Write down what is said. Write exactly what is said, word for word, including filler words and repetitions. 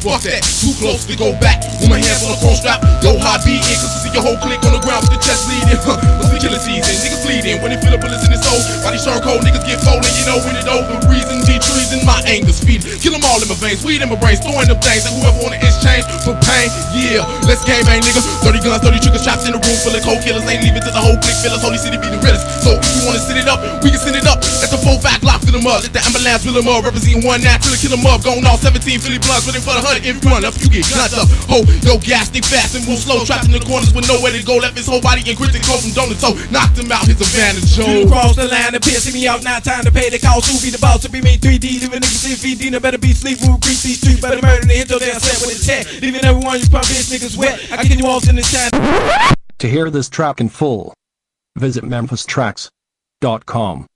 fuck that. Too close to go back. With my hands on the chrome strap. Yo, high beating, cause you see your whole clique on the ground with the chest bleeding. Huh, what's the killer season? Niggas bleeding when they feel the bullets in his soul. Body sharp cold, niggas get folded, you know when it over. Reason, be treason, my anger's feed. Kill them all in my veins, weed in my brains, throwing them things. And whoever wanna exchange for pain, yeah. Let's game bang, nigga. thirty guns, thirty trigger shots in a room full of cold killers. Ain't leaving till the whole clique fill us. Holy City be the realest. So if you wanna sit it up, we can sit it up. Let the four back lock fill them up. Let the ambulance fill them up. Representing one nine till kill them up. Going all seventeen Philly blunts, waiting for the hundred. If you run up, you get guns up. Ho, yo, gas, stay fast and move slow. Trapped in the corners with nowhere to go. Left his whole body encrypted, go from dome to toe. Knocked him out, his advantage, Joe. Cross the line, and piercing me out. Now time to pay the cost. Who be the boss to be me three D? Leaving niggas in V D. No better be sleep. Who creep these streets? Better murder than hit till they're set with a tech. Leaving everyone you pump bitch niggas wet. I get you all in the chat. To hear this track in full, visit memphis tracks dot com.